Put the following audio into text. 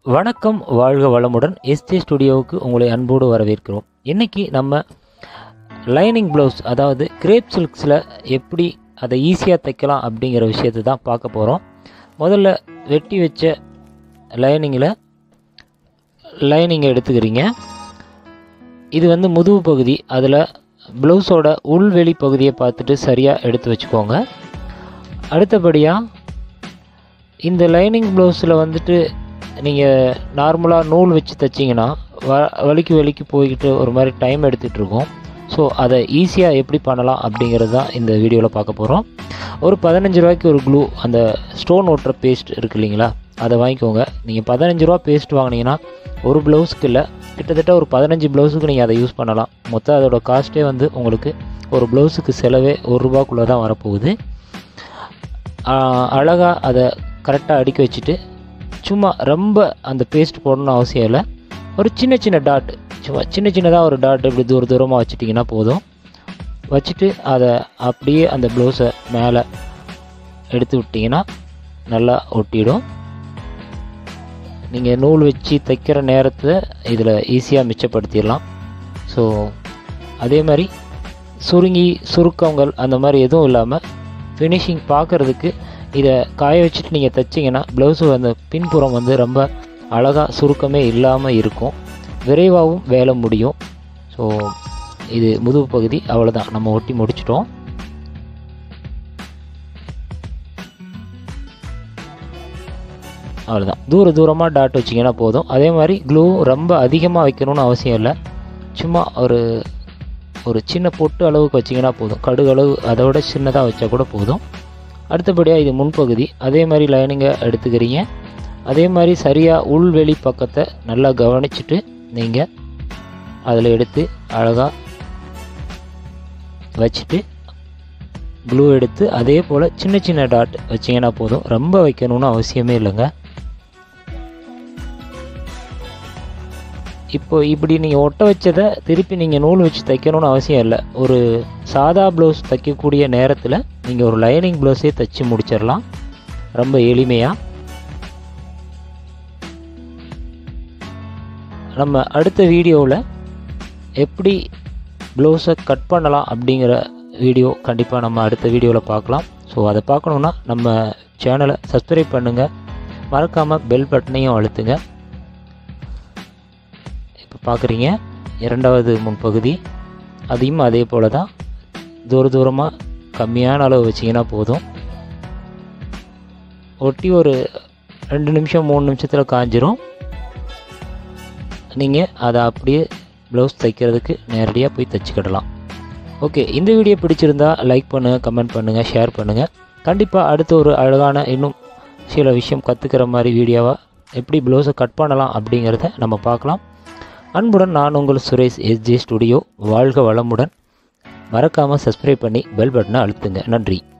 வணக்கம், வாழ்க வளமுடன். எஸ்ஜே ஸ்டுடியோவுக்கு உங்களை அன்போடு வரவேற்கிறோம். இன்றைக்கி நம்ம லைனிங் ப்ளவுஸ், அதாவது கிரேப் சில்க்ஸில் எப்படி அதை ஈஸியாக தைக்கலாம் அப்படிங்கிற விஷயத்தை தான் பார்க்க போகிறோம். முதல்ல வெட்டி வச்ச லைனிங்கை எடுத்துக்கிறீங்க. இது முதுகு பகுதி. அதில் ப்ளவுஸோட உள்வெளி பகுதியை பார்த்துட்டு சரியாக எடுத்து வச்சுக்கோங்க. அடுத்தபடியாக இந்த லைனிங் ப்ளவுஸில் நீங்கள் நார்மலாக நூல் வச்சு தைச்சிங்கன்னா வலிக்கு போய்கிட்டு ஒரு மாதிரி டைம் எடுத்துகிட்ருக்கோம். ஸோ அதை ஈஸியாக எப்படி பண்ணலாம் அப்படிங்கிறது தான் இந்த வீடியோவில் பார்க்க போகிறோம். ஒரு 15 ரூபாய்க்கு ஒரு க்ளூ, அந்த ஸ்டோன் ஓட்டுற பேஸ்ட் இருக்குது இல்லைங்களா, அதை வாங்கிக்கோங்க. நீங்கள் 15 ரூபா பேஸ்ட் வாங்கினீங்கன்னா ஒரு ப்ளவுஸுக்கு இல்லை, கிட்டத்தட்ட ஒரு 15 ப்ளவுஸுக்கு நீங்கள் அதை யூஸ் பண்ணலாம். மொத்தம் அதோட காஸ்ட்டே உங்களுக்கு ஒரு ப்ளவுஸுக்கு செலவே ₹1 தான் வரப்போகுது. அழகாக அதை கரெக்டாக அடுக்கி வச்சுட்டு, சும்மா ரொம்ப அந்த பேஸ்ட் போடணும்னு அவசியம் இல்லை. ஒரு சின்ன டாட், சும்மா சின்னதாக ஒரு டாட் இப்படி தூரமாக வச்சுட்டிங்கன்னா போதும். வச்சுட்டு அதை அப்படியே அந்த ப்ளவுஸை மேலே எடுத்து விட்டிங்கன்னா நல்லா ஒட்டிடும். நீங்கள் நூல் வச்சு தைக்கிற நேரத்தை இதில் ஈஸியாக மிச்சப்படுத்திடலாம். ஸோ அதே மாதிரி சுருக்கங்கள் அந்த மாதிரி எதுவும் இல்லாமல் ஃபினிஷிங் பார்க்குறதுக்கு இதை காய வச்சுட்டு நீங்கள் தைச்சிங்கன்னா ப்ளவுஸு பின்புறம் ரொம்ப அழகாக சுருக்கமே இல்லாமல் இருக்கும். விரைவாகவும் வேலை முடியும். ஸோ இது முதுகு பகுதி. அவ்வளோதான், நம்ம ஒட்டி முடிச்சிட்டோம். அவ்வளோதான். தூரமாக டாட் வச்சிங்கன்னா போதும். அதே மாதிரி க்ளூ ரொம்ப அதிகமாக வைக்கணும்னு அவசியம் இல்லை. சும்மா ஒரு சின்ன பொட்டு அளவுக்கு வச்சிங்கன்னா போதும். கடுகு அளவு அதோட சின்னதாக வச்சா கூட போதும். அடுத்தபடியாக இது முன்பகுதி. அதே மாதிரி லைனிங்கை எடுத்துக்கிறீங்க. அதே மாதிரி சரியாக உள்வெளி பக்கத்தை நல்லா கவனிச்சுட்டு நீங்கள் அதில் எடுத்து அழகாக வச்சுட்டு க்ளூ எடுத்து அதே போல் சின்ன டாட் வச்சிங்கன்னா போதும். ரொம்ப வைக்கணும்னு அவசியமே இல்லைங்க. இப்போ இப்படி நீங்கள் ஒட்ட வச்சதை திருப்பி நீங்கள் நூல் வச்சு தைக்கணும்னு அவசியம் இல்லை. ஒரு சாதா ப்ளவுஸ் தைக்கக்கூடிய நேரத்தில் நீங்கள் ஒரு லைனிங் ப்ளவுஸே தைச்சி முடிச்சிடலாம் ரொம்ப எளிமையாக. நம்ம அடுத்த வீடியோவில் எப்படி ப்ளவுஸை கட் பண்ணலாம் அப்படிங்கிற வீடியோ கண்டிப்பாக நம்ம அடுத்த வீடியோவில் பார்க்கலாம். ஸோ அதை பார்க்கணுன்னா நம்ம சேனலை சப்ஸ்கிரைப் பண்ணுங்கள். மறக்காமல் பெல் பட்டனையும் அழுத்துங்க. இப்போ பார்க்குறீங்க இரண்டாவது முன்பகுதி. அதையும் அதே போல் தான் தூரமாக கம்மியான அளவு வச்சிங்கன்னா போதும். ஒட்டி ஒரு 2 நிமிஷம் 3 நிமிஷத்தில் காஞ்சிரும். நீங்கள் அதை அப்படியே ப்ளவுஸ் தைக்கிறதுக்கு நேரடியாக போய் தைச்சிக்கிடலாம். ஓகே, இந்த வீடியோ பிடிச்சிருந்தா லைக் பண்ணுங்கள், கமெண்ட் பண்ணுங்கள், ஷேர் பண்ணுங்கள். கண்டிப்பாக அடுத்த ஒரு அழகான இன்னும் சில விஷயம் கற்றுக்கிற மாதிரி வீடியோவாக எப்படி ப்ளவுஸை கட் பண்ணலாம் அப்படிங்கிறத நம்ம பார்க்கலாம். அன்புடன் நான் உங்கள் சுரேஷ், எஸ்ஜே ஸ்டுடியோ. வாழ்க வளமுடன். மறக்காமல் சப்ஸ்கிரைப் பண்ணி பெல் பட்டனை அழுத்துங்க. நன்றி.